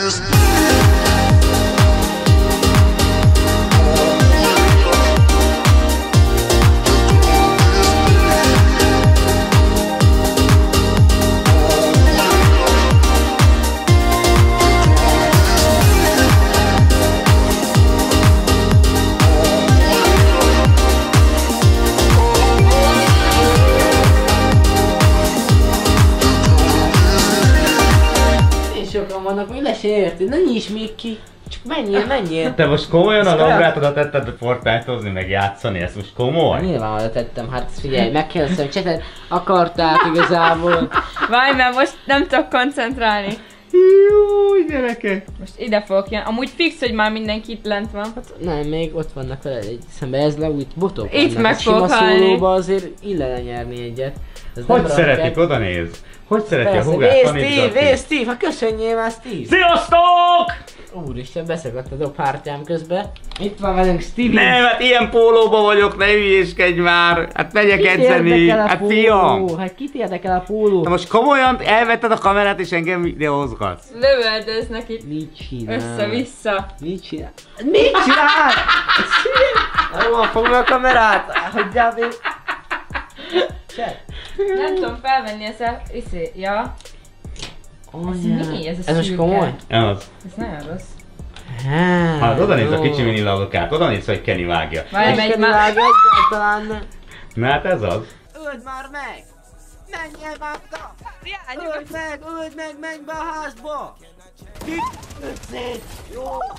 Sokan vannak, hogy le se érti, ne nyisd még ki. Csak menjél. Te most komolyan a lambrátodat tetted Fortnite-ozni, meg játszani, ezt most komoly? Nyilván oda tettem, hát figyelj, megkérdeztem, csetet akarták igazából. Várj, mert most nem tudok koncentrálni. Júj, gyerekek! Most ide fogok jönni. Amúgy fix, hogy már mindenki itt lent van. Hát nem, még ott vannak veled egy szembe, ez le úgy botok itt vannak. meg fogok halni. Sima szólóba azért illene nyerni egyet. Hogy szeretik, oda néz! Hogy szereti a húgát tanítgatni? Steve, ha köszönjél már Steve! Sziasztok! Úristen, beszakadt a dobhártyám közben. Itt van velünk Stevie. Nem, hát ilyen pólóba vagyok, ne hülyéskedj már! Hát megyek edzeni, hát fiam! Hát kit érdekel a póló? Na most komolyan elvetted a kamerát és engem videózgatsz? Lövöldöznek itt. Mit csinál? Össze-vissza. Mit csinál? Hol fogja a kamerát? Hagyjál még. Nem tudom felvenni ezt a... ja. Ez mi? Ez most komoly? Az. Ez nagyon rossz. Hát oda néz a kicsi mini lalokát, oda néz, hogy Kenny vágja. Várj, megy már. Egyáltalán. Na hát ez az. Öld már meg! Menjél már oda! Öld meg, menj be a házba! Öld szét! Jó!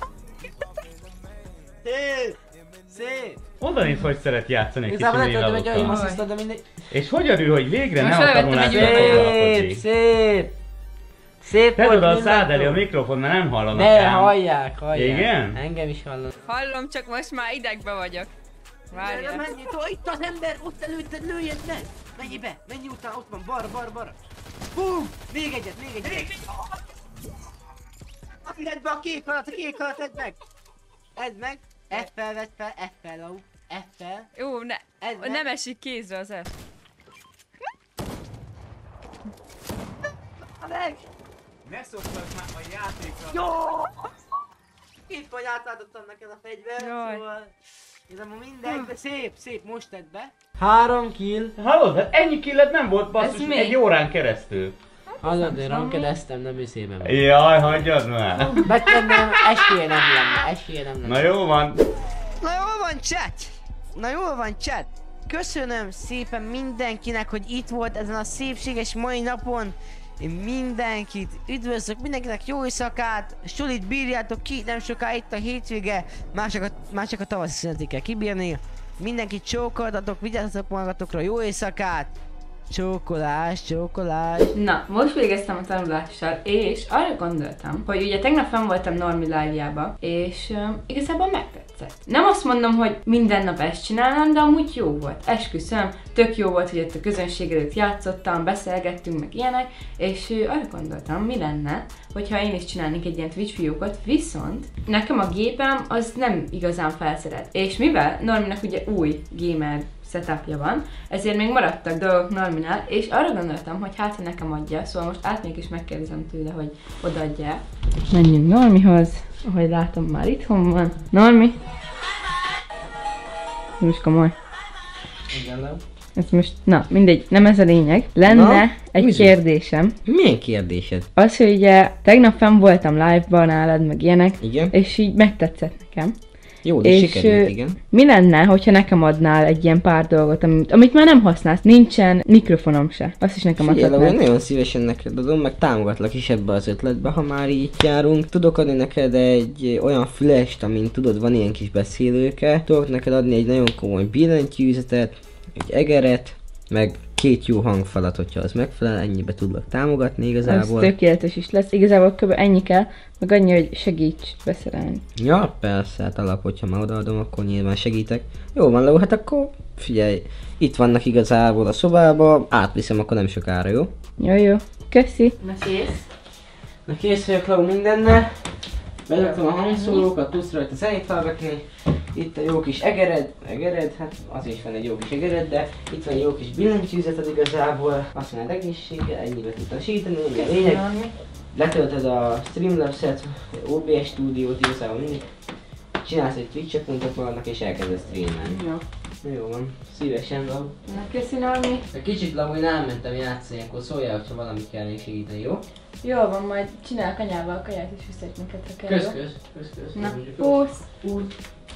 Szép! Oda néz, hogy szeret játszani egy kicsi Igazából mini nem tudom, hogy aim lalokkal. asszisztod, de mindegy. És hogy örül, hogy végre Most nem felvettem tanulás egy üveget. Szép! Szép Tedd volt oda a mindent. szád elé a mikrofon, mert nem hallanak Ne, ám. hallják. Igen? Engem is hallanak. Hallom, csak most már idegbe vagyok. Várjál. Menj, itt az ember, ott előtted, lőjed meg! Menj be, menj utána, ott van, balra. Bum! Még egyet. Edd be a kék halat, edd meg! Edd meg! F-fel vedd fel, F-fel, lau. F-fel. Jó, nem esik kézre az F. Meg! Ne szoktak már a játékra! Jó! Itt vagy átadottam neked a fegyvert, Jaj. szóval... Igazából mindegy, de szép, most tedd be. 3 kill. Hallod? Hát ennyi killet nem volt basszus Ez mi? egy órán keresztül. Hallod, én rankedeztem, nem őszében van. Jaj, hagyjad már! Betenném, esélye nem lenne. Na jó van! Na jól van chat! Köszönöm szépen mindenkinek, hogy itt volt ezen a szépséges mai napon. Én mindenkit üdvözlök, mindenkinek jó éjszakát, sulit bírjátok ki, nem soká itt a hétvége, már csak a tavaszi szünetet kell kibírni. Mindenkit csókoltatok, vigyázzatok magatokra, jó éjszakát! Csókolás. Na, most végeztem a tanulással, és arra gondoltam, hogy ugye tegnap fenn voltam Normi live-jába, és igazából megtetszett. Nem azt mondom, hogy minden nap ezt csinálnám, de amúgy jó volt. Esküszöm, tök jó volt, hogy ott a közönség előtt játszottam, beszélgettünk, meg ilyenek, és arra gondoltam, mi lenne, hogyha én is csinálnék egy ilyen Twitch fiókot, viszont nekem a gépem az nem igazán felszerelt. És mivel Norminak ugye új gamer setupja van, ezért még maradtak dolgok Norminál, és arra gondoltam, hogy hát, ha nekem adja, szóval most átmegyek és megkérdezem tőle, hogy odaadja. Menjünk Normihoz, ahogy látom, már itthon van. Normi! Most komoly. Igen, Ez most, na mindegy, nem ez a lényeg. Lenne egy kérdésem. Milyen kérdésed? Az, hogy ugye tegnap fenn voltam live-ban nálad, meg ilyenek, Igen. és így megtetszett nekem. Jó, de És sikerült, igen. mi lenne, hogyha nekem adnál egy ilyen pár dolgot, amit már nem használsz? Nincsen mikrofonom se. Azt is nekem adhatnád. Figyelj, nagyon szívesen neked adom, meg támogatlak is ebbe az ötletbe, ha már így járunk. Tudok adni neked egy olyan fülest, amin tudod, van ilyen kis beszélőke. Tudok neked adni egy nagyon komoly billentyűzetet, egy egeret, meg 2 jó hangfalat, hogyha az megfelel, ennyibe tudlak támogatni igazából. Ez tökéletes is lesz. Igazából kb. Ennyi kell, meg annyi, hogy segíts beszerelni. Ja, persze, hát alap, hogyha már odaadom, akkor nyilván segítek. Jó van, Leo, hát akkor figyelj, itt vannak igazából a szobába, átviszem akkor nem sokára, jó? Jó. Köszi. Na kész? Na kész vagyok, Leo, mindennel. Beraktam a hangszórókat, tudsz rajta zenét hallgatni. Itt a jó kis egered, hát az is van egy jó kis egered, de itt van egy jó kis billentyűzeted igazából. Azt mondod egészséggel, ennyibe tudtam segíteni, ennyi a lényeg. letöltöd a Streamlabs-et, OBS stúdiót, igazából mindig. Csinálsz egy Twitch accountot magadnak és elkezdesz streamelni. Jó. Jó van, szívesen Labu. Na köszönöm, Normi. Kicsit Labu, én elmentem játszani, akkor szóljál, hogyha valamit kell még segíteni, jó? Jól van, majd csinálok anyával a kaját és viszek neked, ha kell. Kösz. Na, pósz, úgy.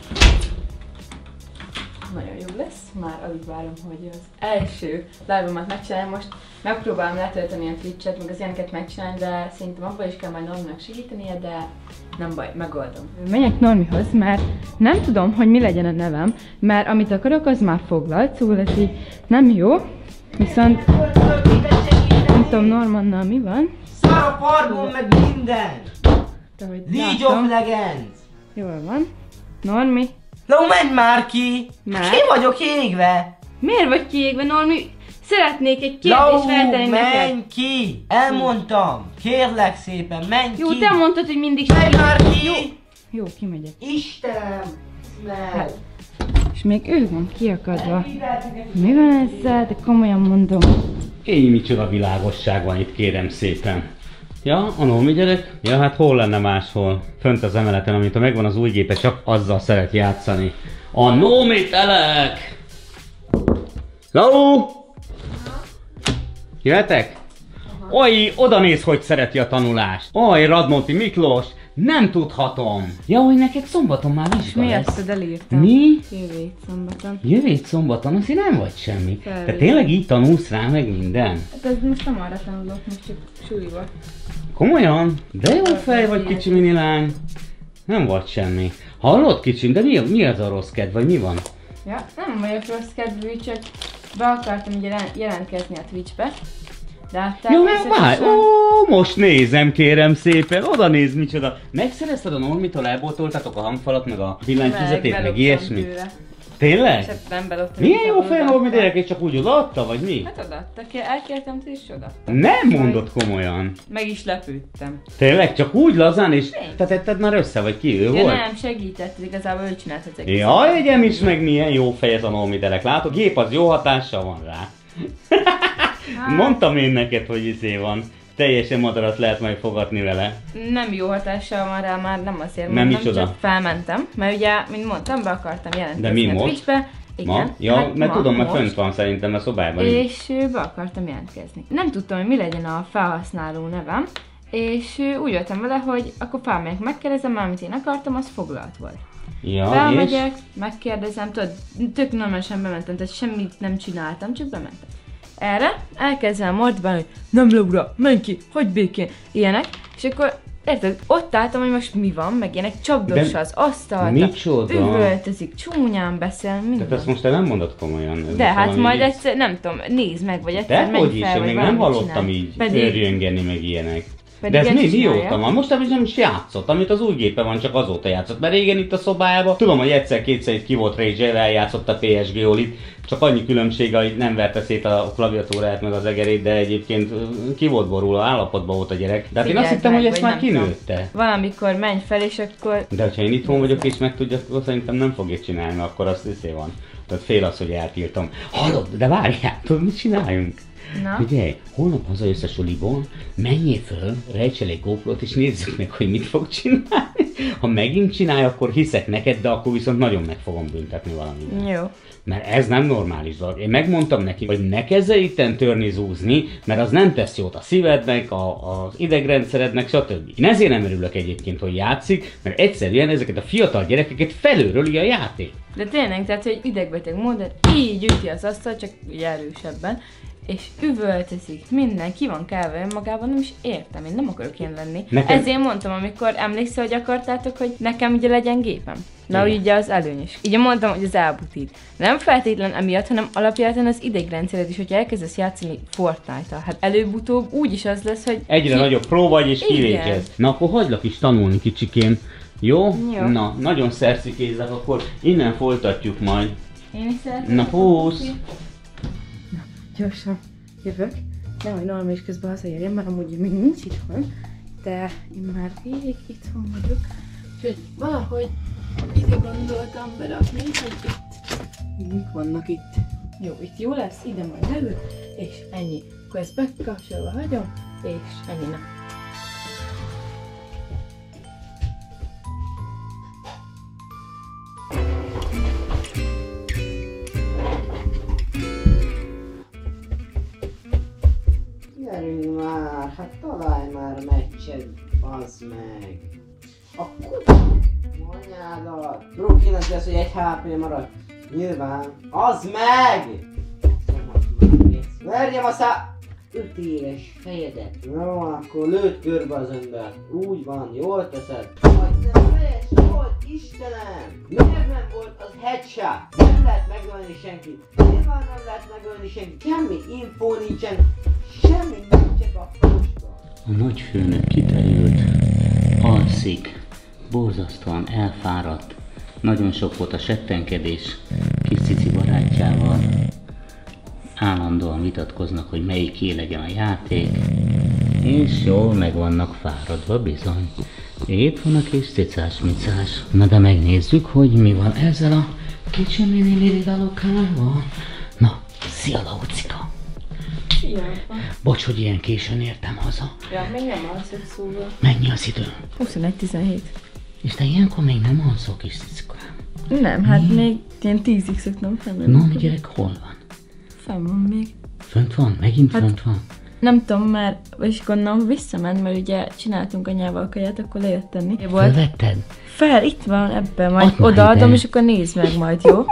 Nagyon jó lesz, már alig várom, hogy az első live-omat megcsinálom. Most megpróbálom letölteni a Twitch-et, meg az ilyeneket megcsinálni, de szerintem abban is kell majd Norminak segítenie, de nem baj, megoldom. Menjek Normihoz, mert nem tudom, hogy mi legyen a nevem, mert amit akarok, az már foglalt, szóval ez így nem jó. Viszont nem tudom Normannal mi van. Szar a farmon meg minden! League of Legends! Jól van. Normi. Labu, menj már ki! Már? Ki vagyok égve? Miért vagy kiégve, Normi? Szeretnék egy kérdést feltenni neked. Menj ki! Elmondtam! Kérlek szépen, menj Jó, ki! te mondtad, hogy mindig Menj már ki! Jó, kimegyek. Istenem! Hát, és még ő van kiakadva. Mi van ezzel? De komolyan mondom. Éj, micsoda világosság van itt, kérem szépen. Ja, a Normi gyerek? Ja, hát hol lenne máshol? Fönt az emeleten, amint ha megvan az új gépe, csak azzal szeret játszani. A Normi telek! Lau! Jöhetek? Oj, oda néz, hogy szereti a tanulást. Oj, Radnóti Miklós, nem tudhatom. Ja, hogy neked szombaton már vizsga Mi lesz. ezt elírtam? Mi? Jövő hét szombaton. Jövő hét szombaton, azért nem vagy semmi. Felvétel. Te tényleg így tanulsz rá meg minden? Hát ez most nem arra tanulok, most csak súlyba. Komolyan? De jó fej vagy, kicsi minilány. Nem vagy semmi. Hallod, kicsim, de mi az a rossz kedv, vagy mi van? Ja, nem vagyok rossz kedvű, csak be akartam ugye jelentkezni a Twitchbe. De hát Jó, várj, most nézem, kérem szépen, oda néz, micsoda. Megszerezted a Normitól, elbótoltatok a hangfalat, meg a villanyfüzetét, meg ilyesmi? Tényleg? Nem beloptam. Milyen jó fej, Normi gyerek, és csak úgy odaadta, vagy mi? Hát odaadta, elkértem, te is odaadta. Nem mondod komolyan. Meg is lepődtem. Tényleg? Csak úgy lazán, és te tetted már össze, vagy ki ő Ja, volt? nem, segített, igazából ő csinált az egészet. Jaj, egyem is meg milyen jó fej ez a Normi gyerek, látod? Gép az jó hatással van rá. Mondtam én neked, hogy izé van. Teljesen madarat lehet majd fogadni vele. Nem jó hatással van rá, már nem azért Nem, mondom, micsoda? csak felmentem. Mert ugye, mint mondtam, be akartam jelentkezni De mi a most? Twitchbe. Igen, Ma? Ja, hát mert ma, tudom, mert most. fönt van szerintem a szobában. És be akartam jelentkezni. Nem tudtam, hogy mi legyen a felhasználó nevem, és úgy jöttem vele, hogy akkor felmegyek, megkérdezem, már amit én akartam, az foglalt volt. Ja, Felmegyek, megkérdezem, tudod, tök normálisan bementem, tehát semmit nem csináltam, csak bementem. Erre elkezdem mordibálni, hogy nem Laura, menj ki, hagyj békén, ilyenek, és akkor érted, ott álltam, hogy most mi van, meg ilyenek, csapdossa az asztalt, micsoda? üvöltözik, csúnyán beszél, minden. Tehát ezt most te nem mondod komolyan. Ez De most hát valami majd vicc. egyszer, nem tudom, nézd meg, vagy egyszer De menj hogy is, fel, én vagy még nem valamit hallottam csinálj. így Pedig- örjöngeni meg ilyenek. Pedig De ez ezt csinálja. mióta van? Most nem is játszott, amit az új gépe van, csak azóta játszott. Mert régen itt a szobájában, tudom, hogy egyszer-kétszer itt ki volt rage-el, eljátszott a PSG Olit, csak annyi különbsége, hogy nem verte szét a klaviatúrát meg az egerét, de egyébként ki volt borulva, állapotban volt a gyerek. De hát én azt Figyeld hittem, meg, hogy ezt vagy már nem tudom. kinőtte. Valamikor menj fel, és akkor... De ha én itthon vagyok és megtudja, akkor szerintem nem fogja csinálni, mert akkor azt hiszé van. Tehát fél az, hogy eltiltom. Hallod, de várjál, tudod, mit csináljunk? Na? Figyelj, holnap hazajössz a suliból, menjél föl, rejts el egy GoPro-t és nézzük meg, hogy mit fog csinálni. Ha megint csinálja, akkor hiszek neked, de akkor viszont nagyon meg fogom büntetni valamivel. Jó. Mert ez nem normális dolog. Én megmondtam neki, hogy ne kezdj itten törni, zúzni, mert az nem tesz jót a szívednek, az idegrendszerednek, stb. Én ezért nem örülök egyébként, hogy játszik, mert egyszerűen ezeket a fiatal gyerekeket felőröli a játék. De tényleg, tehát, hogy idegbeteg módon így üti az asztal, csak ugye erősebben, és üvöltözik, minden ki van kelve önmagában, nem is értem, én nem akarok ilyen lenni. Nekem- Ezért mondtam, amikor emlékszel, hogy akartátok, hogy nekem ugye legyen gépem. Na, Igen. úgy ugye az előnyös. Így mondtam, hogy az elbutít. Nem feltétlen emiatt, hanem alapjáton az idegrendszered is, hogyha elkezdesz játszani Fortnite-tal. Hát előbb-utóbb úgyis az lesz, hogy... Egyre nagyobb pró vagy és Igen. kivécsez. Na akkor hagylak is tanulni kicsikém. Jó? Jó. Na, nagyon szerszikézzek, akkor innen folytatjuk majd. Én is szeretném. Na, pusz! Na, gyorsan jövök. Nehogy Norma is közben hazaérjen, mert amúgy még nincs itthon. De én már végig itthon vagyok. Úgyhogy valahogy ide gondoltam berakni, hogy itt mik vannak itt. Jó, itt jó lesz, ide majd leül, és ennyi. Akkor ezt bekapcsolva hagyom, és ennyi. Na. Nézd már, hát találj már meccset, bazd meg. A anyádat. Brokinak lesz, hogy egy HP maradt. Nyilván. Az meg! Verjem a 5 éves fejedet. Jó, akkor lőd körbe az embert. Úgy van, jól teszed. Majd te fejes volt, Istenem! Miért nem volt az headshot? Nem lehet megölni senkit. Nyilván nem lehet megölni senkit. Semmi infó nincsen. Semmi nincsen a postban. A nagyfőnök kiterült, alszik, borzasztóan elfáradt. Nagyon sok volt a settenkedés kis cici barátjával. Állandóan vitatkoznak, hogy melyiké legyen a játék, és jól meg vannak fáradva bizony. Itt van a kis cicás-micás. Na de megnézzük, hogy mi van ezzel a kicsi mini dalokával. Na, szia Laucika! Szia! Bocs, hogy ilyen későn értem haza. Ja, még nem alszok szóval. Mennyi az idő? 21-17. És te ilyenkor még nem alszol, kis cicikám? Nem, hát még ilyen 10-ig szoktam fenn. No, gyerek, hol van? Fenn van még. Fönt van? Megint Hát- fönt van? Nem tudom már, és gondolom visszament, mert ugye csináltunk anyával kaját, akkor lejött tenni. Fölvetted? Fel, itt van ebben, majd Add már odaadom, ide. és akkor nézd meg majd, jó?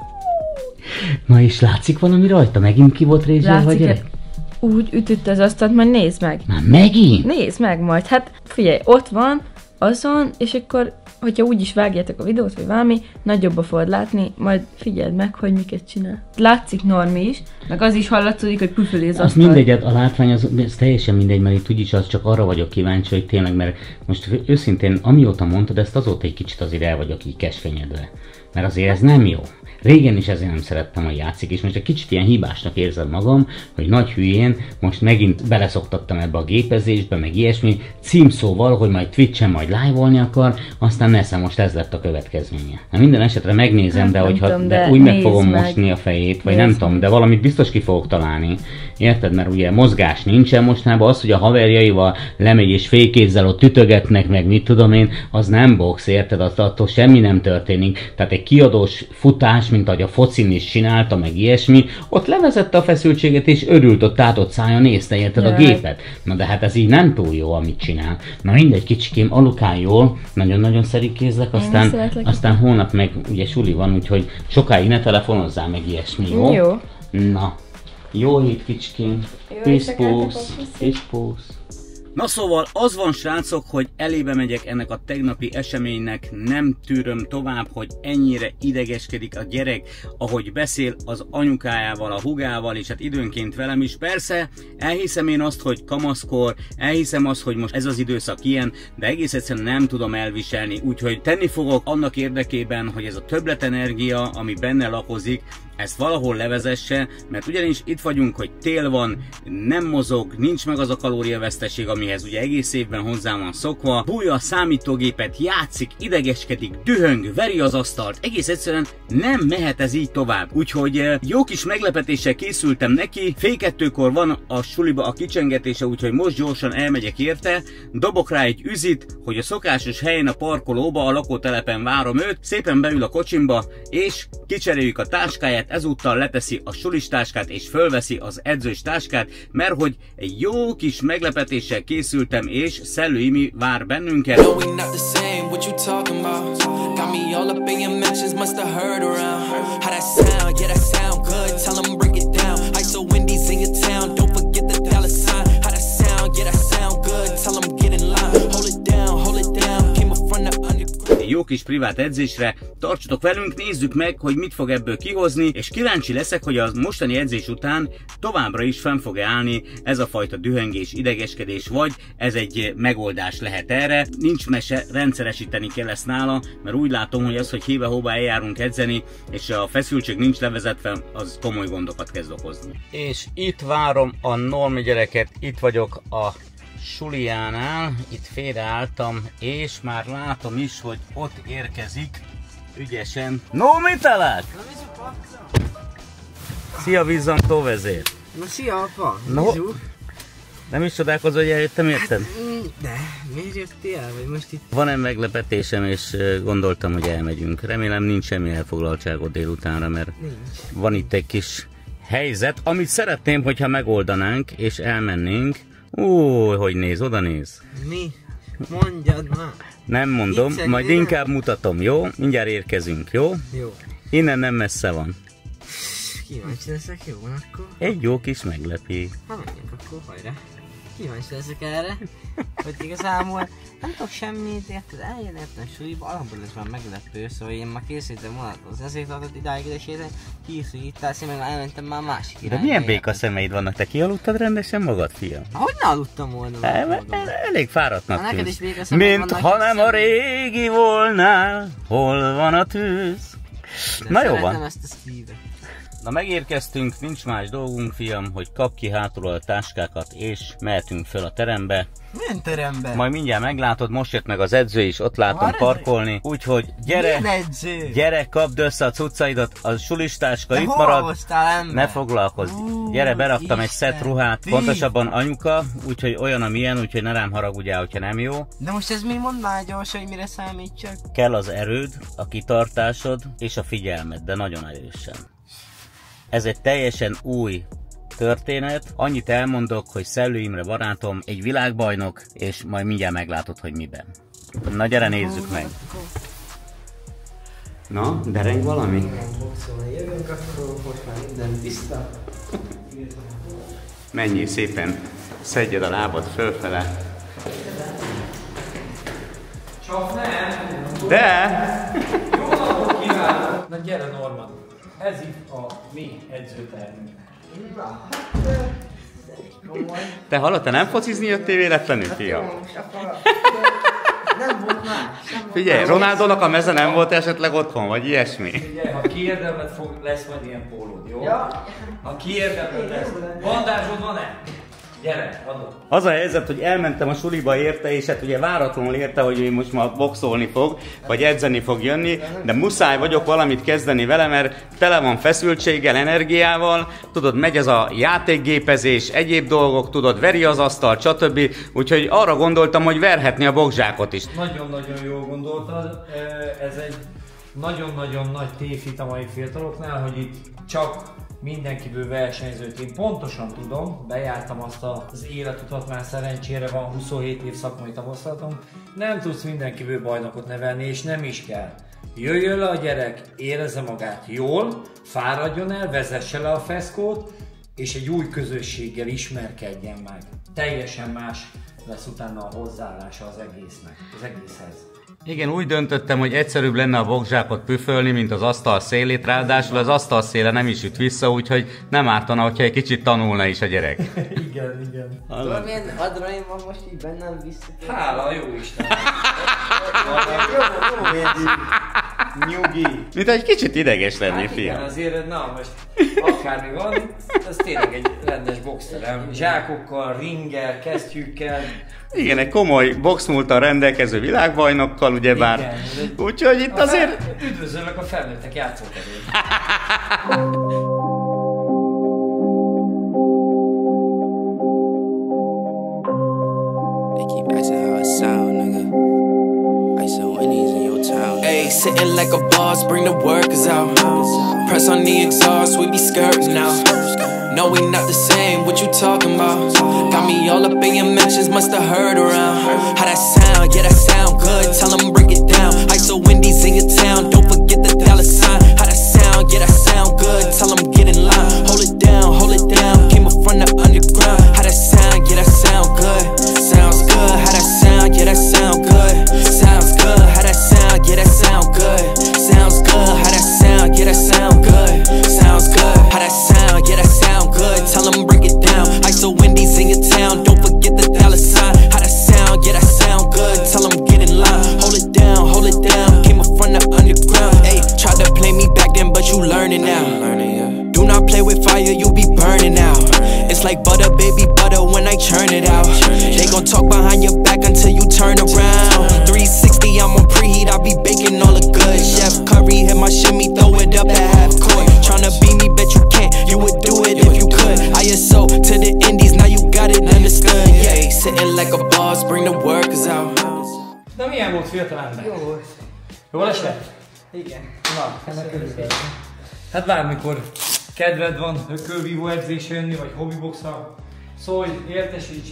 Na és látszik valami rajta? Megint ki volt rézsel, vagy gyerek? Úgy ütött az asztalt, majd nézd meg. Már megint? Nézd meg majd, hát figyelj, ott van, azon, és akkor, hogyha úgy is vágjátok a videót, vagy valami, nagyobba fogod látni, majd figyeld meg, hogy miket csinál. Látszik Normi is, meg az is hallatszódik, hogy püföli az Az asztalt. mindegy, a látvány az teljesen mindegy, mert itt úgyis az csak arra vagyok kíváncsi, hogy tényleg, mert most őszintén, amióta mondtad ezt, azóta egy kicsit azért el vagyok így keskenyedve. Mert azért ez nem jó. Régen is ezért nem szerettem, hogy játszik, és most egy kicsit ilyen hibásnak érzem magam, hogy nagy hülyén most megint beleszoktattam ebbe a gépezésbe, meg ilyesmi, címszóval, hogy majd Twitch-en majd live-olni akar, aztán nesze most ez lett a következménye. Na minden esetre megnézem, Hát de nem hogyha tudom, de de úgy meg nézd fogom meg. mosni a fejét, vagy Nézd nem tudom, meg. de valamit biztos ki fogok találni. Érted? Mert ugye mozgás nincsen mostanában, az, hogy a haverjaival lemegy és félkézzel ott ütögetnek, meg mit tudom én, az nem box, érted? Attól semmi nem történik. Tehát egy kiadós futás, mint ahogy a focin is csinálta, meg ilyesmi, ott levezette a feszültséget és örült ott át ott szája, nézte, érted, a Jaj. gépet. Na de hát ez így nem túl jó, amit csinál. Na mindegy, kicsikém, alukál jól, nagyon-nagyon szerikézlek, is szeretlek. aztán holnap meg ugye suli van, úgyhogy sokáig ne telefonozzál meg ilyesmi, jó? Jó. Na, jó hét kicsikém. Jó Peace, éjszakát, pusz. puszi. Peace, pusz. Na szóval az van, srácok, hogy elébe megyek ennek a tegnapi eseménynek, nem tűröm tovább, hogy ennyire idegeskedik a gyerek, ahogy beszél az anyukájával, a hugával, és hát időnként velem is. Persze, elhiszem én azt, hogy kamaszkor, elhiszem azt, hogy most ez az időszak ilyen, de egész egyszerűen nem tudom elviselni, úgyhogy tenni fogok annak érdekében, hogy ez a többletenergia, ami benne lakozik, ezt valahol levezesse, mert ugyanis itt vagyunk, hogy tél van, nem mozog, nincs meg az a kalóriaveszteség, amihez ugye egész évben hozzá van szokva, bújja a számítógépet, játszik, idegeskedik, dühöng, veri az asztalt, egész egyszerűen nem mehet ez így tovább. Úgyhogy jó kis meglepetéssel készültem neki, fél 2-kor van a suliba a kicsengetése, úgyhogy most gyorsan elmegyek érte, dobok rá egy üzit, hogy a szokásos helyen a parkolóba, a lakótelepen várom őt, szépen beül a kocsimba, és kicseréljük a táskáját, ezúttal leteszi a sulis táskát és fölveszi az edzős táskát, mert hogy egy jó kis meglepetéssel készültem, és Szellő Imi vár bennünket. No, we not the same, what you talking about? Got me all up in your mentions, must have heard around. How that sound, yeah, that sound good, tell them break it down. ISO Wendy's in your town, don't forget the dollar sign. How that sound, yeah, that sound good, tell them get in line. Hold it down, came up from the underground. Egy jó kis privát edzésre, tartsatok velünk, nézzük meg, hogy mit fog ebből kihozni, és kíváncsi leszek, hogy a mostani edzés után továbbra is fenn fog állni ez a fajta dühöngés, idegeskedés, vagy ez egy megoldás lehet erre. Nincs mese, rendszeresíteni kell ezt nála, mert úgy látom, hogy az, hogy hébe-hóba eljárunk edzeni, és a feszültség nincs levezetve, az komoly gondokat kezd okozni. És itt várom a Normi gyereket, itt vagyok a suliánál, itt félreálltam, és már látom is, hogy ott érkezik ügyesen. No, mit talál? Szia, Vizzantó vezér! Na szia apa! No. Mizu? Nem is csodálkozol, hogy eljöttem, érted? De, miért jöttél? Vagy most itt... Van egy meglepetésem, és gondoltam, hogy elmegyünk. Remélem nincs semmi elfoglaltságod délutánra, mert Nincs. van itt egy kis helyzet, amit szeretném, hogyha megoldanánk, és elmennénk. Hogy néz, oda néz. Mi? Mondjad már. Nem mondom, Viccek, majd ide? inkább mutatom, jó? Mindjárt érkezünk, jó? Jó. Innen nem messze van. Kíváncsi leszek, jó van akkor? Egy jó kis meglepé. Ha menjünk akkor, hajrá. Kíváncsi leszek erre. Hogy igazából nem tudok semmit, érted? Eljöttem súlyba, alapból ez már meglepő, szóval én már készítem vonatot. Ezért tartott idáig ide sétálni, kiszújítál, én meg elmentem már másik irányba. De milyen béka szemeid vannak? Te kialudtad rendesen magad, fiam? Hogy ne aludtam volna? Elég fáradtnak neked tűnsz. is béka szemed Mint vannak, ha nem hiszem. a régi volnál, hol van a tűz? De Na jó szeretem van. ezt a szívet. Na megérkeztünk, nincs más dolgunk, fiam, hogy kap ki hátulról a táskákat, és mehetünk föl a terembe. Milyen teremben? Majd mindjárt meglátod, most jött meg az edző is, ott látom Van parkolni. Úgyhogy gyere, Milyen edző? gyere, kapd össze a cuccaidat, a sulistáska De itt hol marad. hoztál, ember? Ne foglalkozz. Gyere, beraktam egy Isten, szett ruhát, ti. pontosabban anyuka, úgyhogy olyan, amilyen, úgyhogy ne rám haragudjál, hogyha nem jó. De most ez mi mond már gyorsan, hogy mire számítsak? Kell az erőd, a kitartásod és a figyelmed, de nagyon erősen. Ez egy teljesen új történet. Annyit elmondok, hogy Szellő Imre barátom egy világbajnok, és majd mindjárt meglátod, hogy miben. Na gyere, nézzük meg. Na, dereng valami? Jövünk, akkor most már minden tiszta. Menjél szépen, szedjed a lábad fölfele. Csak nem! De! Jó napot kívánok! Na gyere Norman! Ez itt a mi edzőtermünk. Te hallod, te nem focizni jöttél véletlenül, fiam? Nem volt más. Figyelj, Ronaldónak a meze nem volt esetleg otthon, vagy ilyesmi? Ugye, ha kiérdemled lesz majd ilyen pólód, jó? Ja. Ha kiérdemled lesz. Bandázsod van-e? Gyere, adok. Az a helyzet, hogy elmentem a suliba érte, és hát ugye váratlanul érte, hogy ő most ma boxolni fog, vagy edzeni fog jönni, de muszáj vagyok valamit kezdeni vele, mert tele van feszültséggel, energiával, tudod, megy ez a játékgépezés, egyéb dolgok, tudod, veri az asztal, stb. Úgyhogy arra gondoltam, hogy verhetni a boxzsákot is. Nagyon-nagyon jól gondoltad. Ez egy nagyon-nagyon nagy tévhit a mai fiataloknál, hogy itt csak mindenkiből versenyzőt. Én pontosan tudom, bejártam azt az életutat, már szerencsére van 27 év szakmai tapasztalatom, nem tudsz mindenkiből bajnokot nevelni, és nem is kell. Jöjjön le a gyerek, érezze magát jól, fáradjon el, vezesse le a feszkót, és egy új közösséggel ismerkedjen meg. Teljesen más lesz utána a hozzáállása az egészhez. Igen, úgy döntöttem, hogy egyszerűbb lenne a boxzsákot püfölni, mint az asztal szélét, ráadásul az asztal széle nem is üt vissza, úgyhogy nem ártana, hogyha egy kicsit tanulna is a gyerek. Igen. Tudod, milyen adrenain van most így bennem vissza? Hála jó Isten! Nyugi. Mint egy kicsit ideges lenni, Hát igen, fiam. azért, na most akármi van, ez tényleg egy rendes boxterem. Zsákokkal, ringgel, kesztyűkkel. Igen, egy komoly boxmúlttal rendelkező világbajnokkal, ugyebár. Igen. Úgyhogy itt azért... Üdvözöllek a felnőttek játszóterén. They keep asking how it sound, nigga. I said Wendy's in your town. Ayy, sitting like a boss, bring the workers out. Press on the exhaust, we be skirting now. No, we not the same, what you talking about? Got me all up in your mentions, musta heard around. How that sound, yeah, that sound good, tell them break it down. I saw Wendy's in your town, don't forget the dollar sign. How that sound, yeah, that sound good, tell them get in line. Hold it down, came up from the underground. How that sound, yeah, that sound good. Sounds good, how that sound, yeah, that sound good. Sounds good, how that sound, yeah, that sound good. Sounds good, how that sound, yeah, that sound good. Sounds good, how that sound, yeah, that sound good. Tell them break it down. I saw Wendy's in your town, don't forget the dollar sign. How that sound, yeah, that sound good. Tell them get in line. Hold it down, came up from the underground. Ayy, tried to play me back then, but you learning now. Do not play with fire, you be burning out. It's like butter, baby butter when I churn it out. They gon' talk behind your back until you turn around. 360, I'm on preheat, I be baking all the good. Chef Curry hit my shimmy, throw it up at half court. Tryna beat me, bet you can't, you would do it if you could. ISO to the indies, now you got it understood. Yeah, sitting like a boss, bring the workers out. De milyen volt fiatalember? Jó volt. Jól esett? Igen. Na, ennek örülök. Hát bármikor kedved van ökölvívó edzésre jönni, vagy hobbiboxra, szólj, értesíts,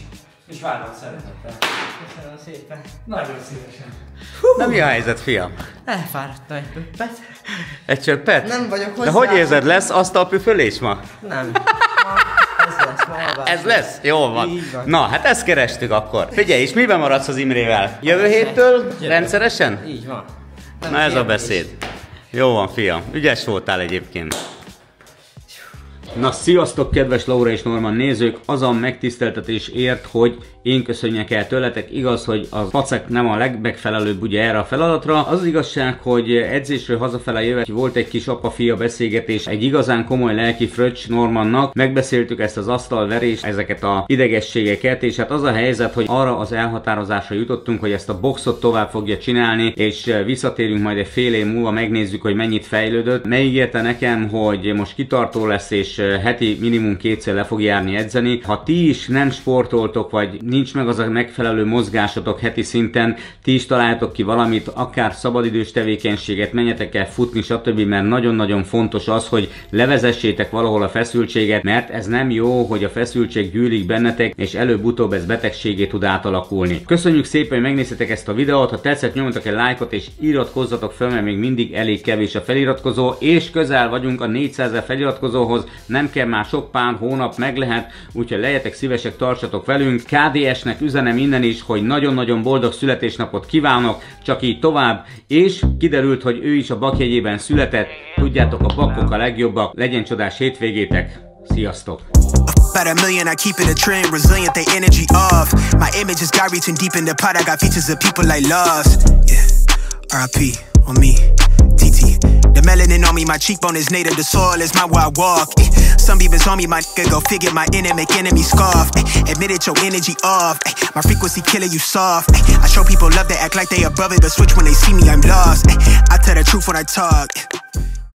És várom szeretettel. Köszönöm szépen. Nagyon szívesen. Na mi a helyzet, fiam? Elfáradtam egy pöppet. Egy csöppet? Nem vagyok hozzá. De hogy érzed, lesz asztalpüfölés ma? Nem. Ez lesz ma. Ez lesz? Jó van. Így van. Na, hát ezt kerestük akkor. Figyelj, és miben maradsz az Imrével? Jövő héttől? Rendszeresen? Így van. Na ez a beszéd. Jó van, fiam. Ügyes voltál egyébként. Na, sziasztok, kedves Laura és Norman nézők! Az a megtiszteltetés ért, hogy én köszönjek el tőletek. Igaz, hogy a pacek nem a legmegfelelőbb ugye erre a feladatra. Az igazság, hogy edzésről hazafele jövet volt egy kis apa-fia beszélgetés egy igazán komoly lelki fröccs Normannak. Megbeszéltük ezt az asztalverést, ezeket a idegességeket, és hát az a helyzet, hogy arra az elhatározásra jutottunk, hogy ezt a boxot tovább fogja csinálni, és visszatérünk majd egy fél év múlva, megnézzük, hogy mennyit fejlődött. Megígérte nekem, hogy most kitartó lesz, és heti minimum 2-szer le fog járni edzeni. Ha ti is nem sportoltok, vagy nincs meg az a megfelelő mozgásotok heti szinten, ti is találtok ki valamit, akár szabadidős tevékenységet, menjetek el futni, stb. Mert nagyon-nagyon fontos az, hogy levezessétek valahol a feszültséget, mert ez nem jó, hogy a feszültség gyűlik bennetek, és előbb-utóbb ez betegségé tud átalakulni. Köszönjük szépen, hogy megnéztétek ezt a videót, ha tetszett, nyomjatok egy lájkot, és iratkozzatok fel, mert még mindig elég kevés a feliratkozó, és közel vagyunk a 400 000 feliratkozóhoz, nem kell már sok pár hónap, meg lehet, úgyhogy legyetek szívesek, tartsatok velünk. KDS-nek üzenem innen is, hogy nagyon-nagyon boldog születésnapot kívánok, csak így tovább, és kiderült, hogy ő is a Bakjegyében született, tudjátok, a bakkok a legjobbak, legyen csodás hétvégétek, sziasztok! About $1 million, I keep it a trend, resilient, they energy off. My image is God reaching deep in the pot, I got features of people like lost. Yeah, RIP on me, TT. The melanin on me, my cheekbone is native, the soil is my where I walk. Some demons on me, my nigga, go figure my enemy, make enemy scoff. Admit it, your energy off. My frequency killer, you soft. I show people love, they act like they above it, but switch when they see me, I'm lost. I tell the truth when I talk.